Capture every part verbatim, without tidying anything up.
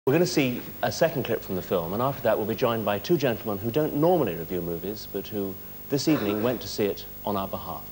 We're going to see a second clip from the film, and after that we'll be joined by two gentlemen who don't normally review movies, but who this evening went to see it on our behalf.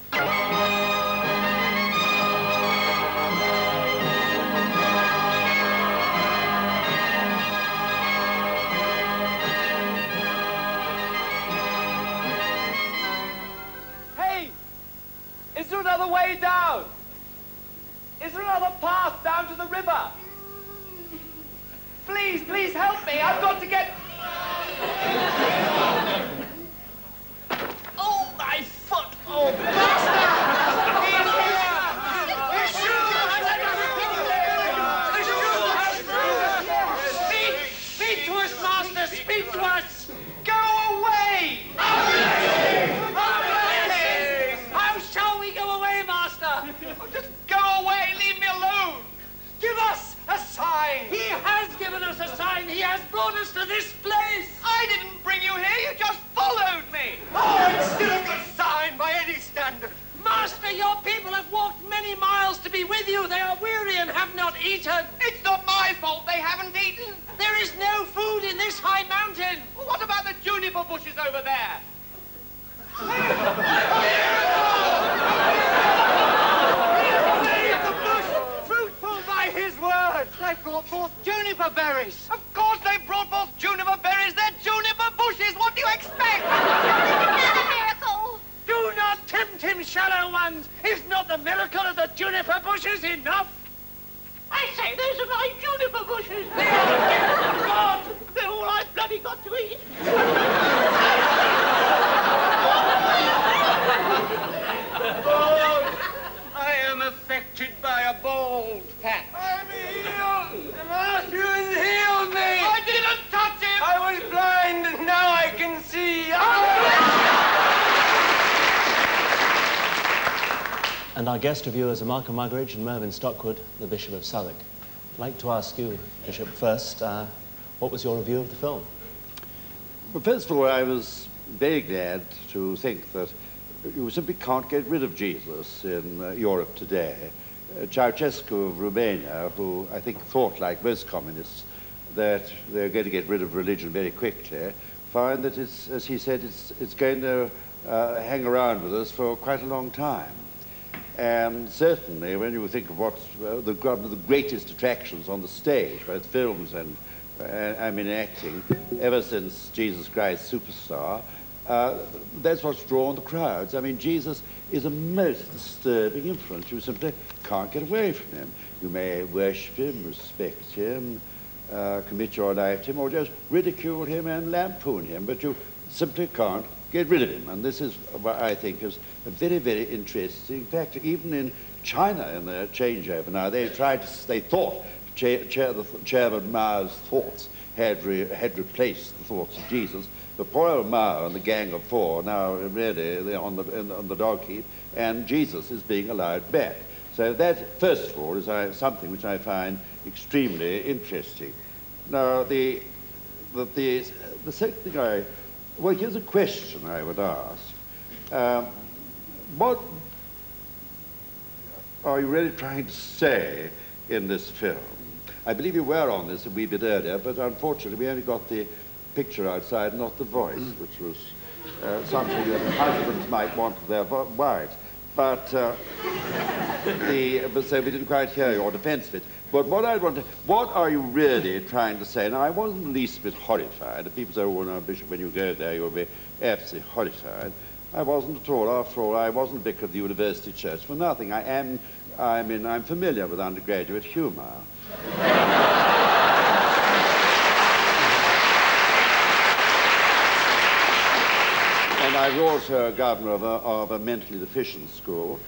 Hey! Is there another way down? Is there another path down to the river? Please, please help me. I've got to get... Oh, my foot! Oh, master! He's here! His shoes! His shoes! Speak! Speak to us, master! Speak to us! Go away! Away! Away! How shall we go away, master? Oh, just go away! Leave me alone! Give us a sign! He has given us a sign! He has brought us to this place! I didn't bring you here! You just followed me! Oh, it's still a good sign by any standard! Master, your people have walked many miles to be with you. They are weary and have not eaten. It's not my fault they haven't eaten. There is no food in this high mountain. Well, what about the juniper bushes over there? They brought forth juniper berries. Of course they brought forth juniper berries. They're juniper bushes. What do you expect? Another miracle. Do not tempt him, shallow ones. Is not the miracle of the juniper bushes enough? I say, those are my juniper bushes. They are the gift of God. They're all I've bloody got to eat. Oh, I am affected by a bald patch. I'm healed. The master has healed me. I didn't touch him. I was blind and now I can see. And our guest reviewers are Malcolm Muggeridge and Mervyn Stockwood, the Bishop of Southwark. I'd like to ask you, Bishop, first, uh, what was your review of the film? Well, first of all, I was very glad to think that you simply can't get rid of Jesus in uh, Europe today. Uh, Ceausescu of Romania, who I think thought, like most communists, that they're going to get rid of religion very quickly, find that it's, as he said, it's, it's going to uh, hang around with us for quite a long time. And certainly, when you think of what's uh, the, one of the greatest attractions on the stage, both films and, uh, I mean, acting, ever since Jesus Christ Superstar, Uh, that's what's drawn the crowds. I mean, Jesus is a most disturbing influence. You simply can't get away from him. You may worship him, respect him, uh, commit your life to him, or just ridicule him and lampoon him, but you simply can't get rid of him. And this is what I think is a very, very interesting factor. Even in China, in their changeover now, they tried to, they thought Chair, Chair, the, Chairman Mao's thoughts had, re, had replaced the thoughts of Jesus. But poor old Mao and the Gang of Four now really they're on the, in, on the dog heap, and Jesus is being allowed back. So that, first of all, is I, something which I find extremely interesting. Now, the, the, the, the second thing I, well, here's a question I would ask. Um, what are you really trying to say in this film? I believe you were on this a wee bit earlier, but unfortunately we only got the picture outside, not the voice, which was uh, something that husbands might want for their wives. But, uh, the, but so we didn't quite hear your defense of it. But what I want to, what are you really trying to say? Now, I wasn't the least bit horrified. If people say, oh, no, Bishop, when you go there, you'll be absolutely horrified. I wasn't at all. After all, I wasn't vicar of the University Church for nothing. I am, I mean, I'm familiar with undergraduate humour. And I was also a governor of a, of a mentally deficient school.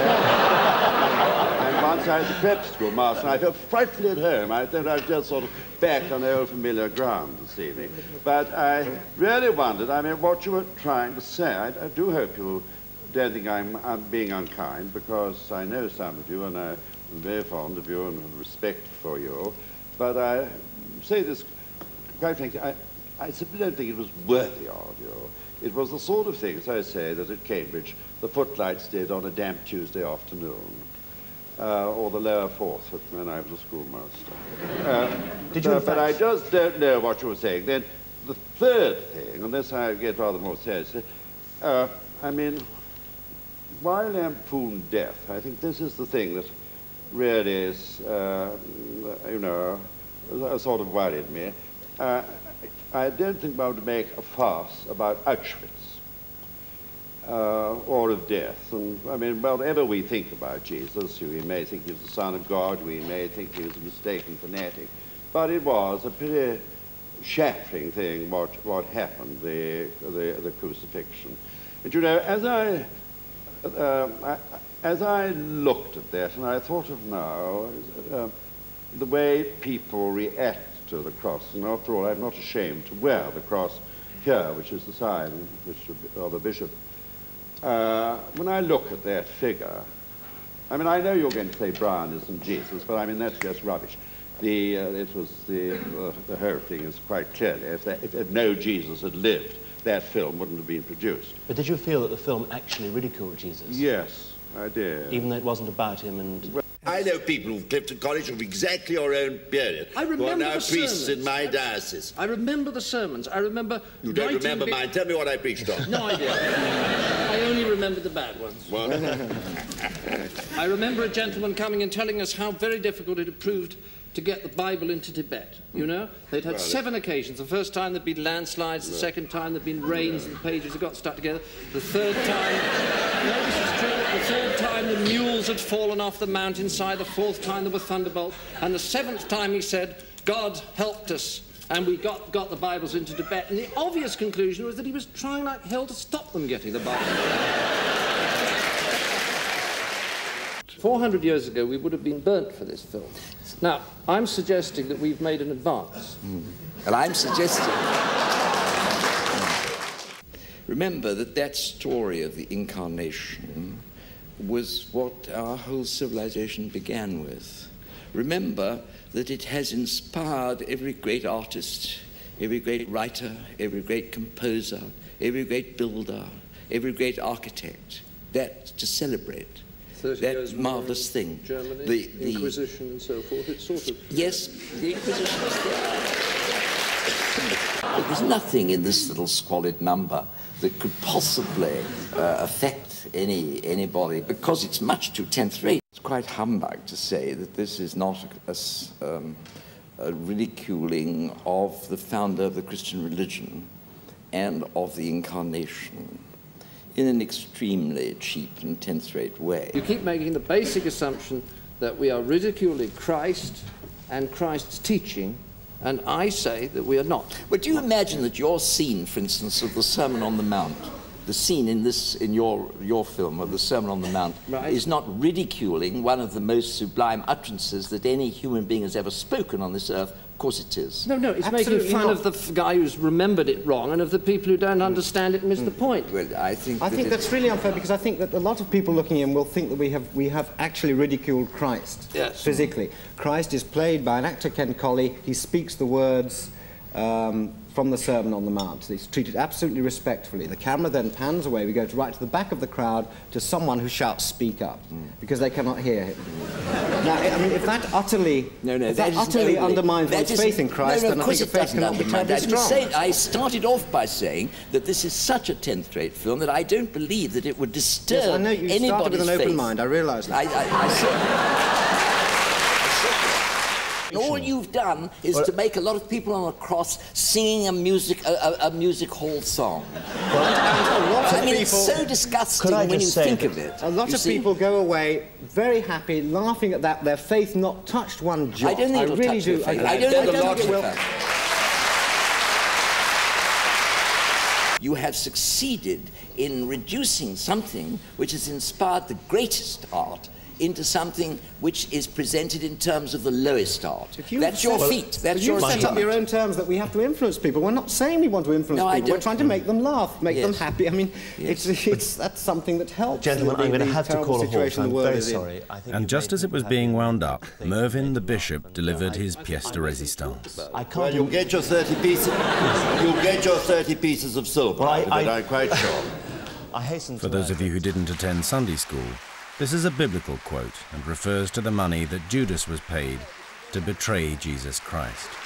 And once I was a prep school master, and I felt frightfully at home. I thought I was just sort of back on the old familiar ground this evening. But I really wondered, I mean, what you were trying to say. I, I do hope you don't think I'm, I'm being unkind, because I know some of you, and I'm very fond of you and have respect for you. But I say this quite frankly, I, I simply don't think it was worthy of you. It was the sort of thing, as I say, that at Cambridge the footlights did on a damp Tuesday afternoon. uh, or the lower fourth when I was a schoolmaster. Uh, Did you uh, in but fact... I just don't know what you were saying. Then the third thing, and this I get rather more seriously, uh, I mean, why lampoon death? I think this is the thing that really is, uh, you know, sort of worried me. Uh, I don't think one would make a farce about Auschwitz uh, or of death. And I mean, whatever we think about Jesus, we may think he was the Son of God, we may think he was a mistaken fanatic, but it was a pretty shattering thing what, what happened, the, the, the crucifixion. And you know, as I, uh, I, as I looked at that, and I thought of now, uh, the way people react to the cross, and after all, I'm not ashamed to wear the cross here, which is the sign which, of a bishop. Uh, when I look at that figure, I mean, I know you're going to say Brian isn't Jesus, but I mean, that's just rubbish. The, uh, it was the, uh, the whole thing is quite clearly, if, that, if, if no Jesus had lived, that film wouldn't have been produced. But did you feel that the film actually ridiculed Jesus? Yes, I did. Even though it wasn't about him and... Well, I know people who've lived at college of exactly your own period. I remember who are now the priests sermons. in my diocese. I remember the sermons. I remember... You don't writing remember the- mine. Tell me what I preached on. No idea. I only remember the bad ones. Well, I remember a gentleman coming and telling us how very difficult it had proved to get the Bible into Tibet, you know? They'd had Well, seven occasions. The first time there'd been landslides, the second time there'd been rains and the pages had got stuck together. The third time... No, this is true. The third time the mules had fallen off the mountainside. The fourth time there were thunderbolts. And the seventh time he said, God helped us. And we got, got the Bibles into Tibet. And the obvious conclusion was that he was trying like hell to stop them getting the Bible. four hundred years ago, we would have been burnt for this film. Now, I'm suggesting that we've made an advance. Mm. Well, I'm suggesting... Remember that that story of the Incarnation was what our whole civilization began with. Remember that it has inspired every great artist, every great writer, every great composer, every great builder, every great architect, that to celebrate that marvellous thing. Germany, the, the Inquisition and so forth, it's sort of... Yes, the Inquisition is there. There's nothing in this little squalid number that could possibly uh, affect any anybody, because it's much too tenth rate. It's quite humbug to say that this is not a, a, um, a ridiculing of the founder of the Christian religion and of the Incarnation in an extremely cheap and tenth rate way. You keep making the basic assumption that we are ridiculing Christ and Christ's teaching, and I say that we are not. But do you imagine that your scene, for instance, of the Sermon on the Mount, the scene in this, in your, your film of the Sermon on the Mount, right, is not ridiculing one of the most sublime utterances that any human being has ever spoken on this earth? Of course it is. No, no, it's Absolutely making fun not. of the f guy who's remembered it wrong and of the people who don't understand it and miss the point. Well, I think I that think it- that's really unfair, because I think that a lot of people looking in will think that we have we have actually ridiculed Christ Yes. physically. Christ is played by an actor, Ken Colley. He speaks the words um, from the Sermon on the Mount. He's treated absolutely respectfully. The camera then pans away. We go to right to the back of the crowd to someone who shouts, "Speak up," because they cannot hear him. Now, I mean, if that utterly, No, no, if that that isn't utterly only- undermines that one's isn't- faith in Christ, no, no, then of I course think it a faith doesn't cannot be undermine. I terribly didn't strong. say, I started off by saying that this is such a tenth-rate film that I don't believe that it would disturb Yes, I know you anybody's started with an open faith. mind. I realise that. I, I, I said... All you've done is Well- to make a lot of people on a cross singing a music a, a, a music hall song. A lot of I mean, it's people- so disgusting Could I when you just say think that of it. A lot You of see? people go away very happy, laughing at that, their faith not touched one jot. I don't think it'll really touch do. their faith. I, I don't I think don't it'll think it will. touch their You have succeeded in reducing something which has inspired the greatest art into something which is presented in terms of the lowest art. If you That's your set- feat. That's you your set up achievement. your own terms that we have to influence people. We're not saying we want to influence No, I people. We're don't. trying to make them laugh, make them Yes. happy. I mean, Yes. it's, it's that's something that helps. Gentlemen, in the- I'm going to the have to terrible call a halt. situation the I'm world very is in. sorry. I think And you've just made as it people was have being to wound think up, they Mervyn made the people bishop laugh. delivered I- his I- pièce de I- résistance. I can't... well, you'll get your thirty pieces. You'll get your thirty pieces of silver. Well, I- out of it, I- I'm quite sure. I hasten For to those add of you who that- didn't attend Sunday school, This is a biblical quote and refers to the money that Judas was paid to betray Jesus Christ.